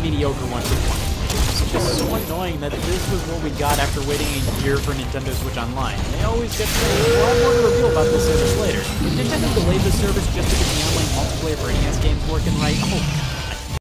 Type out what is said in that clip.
mediocre one to 20. It's just so annoying that this was what we got after waiting a year for Nintendo Switch Online. They always get a lot more to reveal about this service later. If Nintendo delayed this service just to get the online multiplayer for NES games working right, oh